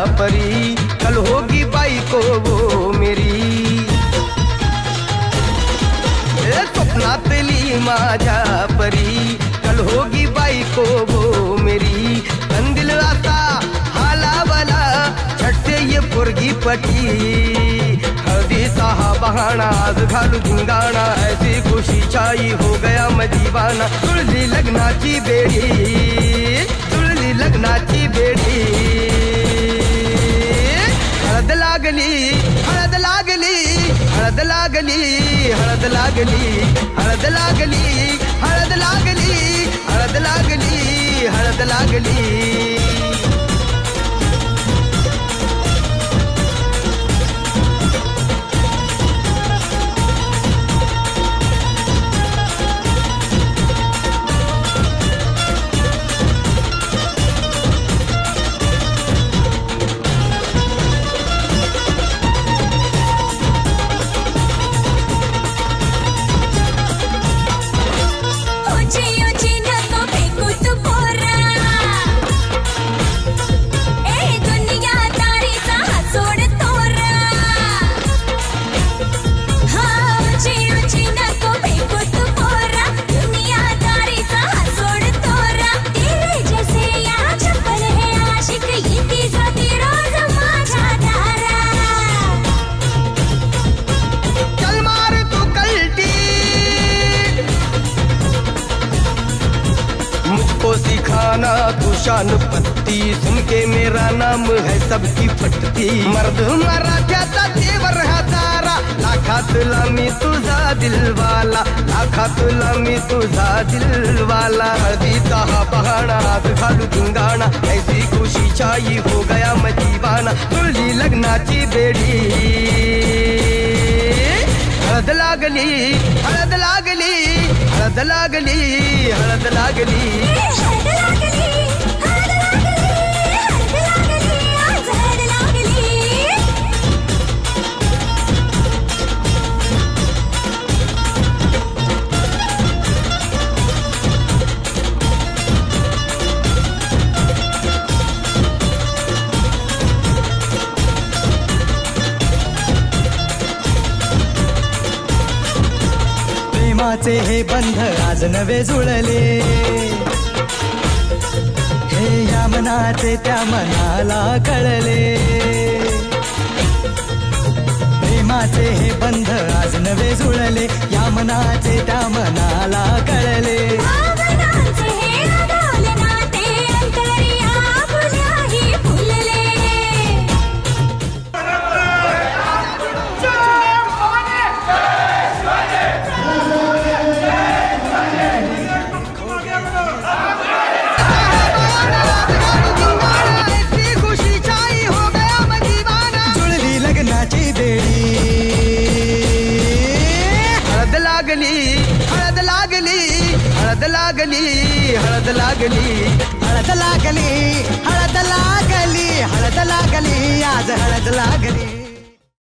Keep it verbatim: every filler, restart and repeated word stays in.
परी, कल होगी बाई को वो मेरी। स्वप्नातली माझ्या परी, कल होगी बाई को वो मेरी। कंदिल असा हालावला छटते ये पोरगी पटी। हळदीचा हा बहाणा आज घालू धिंगाणा, ऐसी खुशी छाई हो गया मैं दीवाना। जुळली लग्नाची बेडी, जुळली लग्नाची बेडी। हळद लागली, हळद लागली, हळद लागली, हळद लागली, हळद लागली, हळद लागली, हळद लागली, हळद लागली। सिखाना तू शान पत्ती, सुन के मेरा नाम है सबकी फटती। मर्द मराठ्याचा देवर हजारा, लाखातला मी तुझा दिलवाला, लाखातला मी तुझा दिलवाला। हळदीचा हा बहाणा आज घालू धिंगाणा, ऐसी खुशी छाई हो गया मैं दीवाना। जुळली लग्नाची बेडी, हळद लागली, हळद लागली, हळद लागली, हळद लागली। प्रेमाचे हे बंध आज नवे जुळले, हे या मनाचे त्या मनाला कळले। प्रेमाचे हे बंध आज नवे जुळले, या मनाचे त्या मनाला कळले। हळद लागली, हळद लागली, हळद लागली, हळद लागली, हळद लागली, हळद लागली, आज हळद लागली।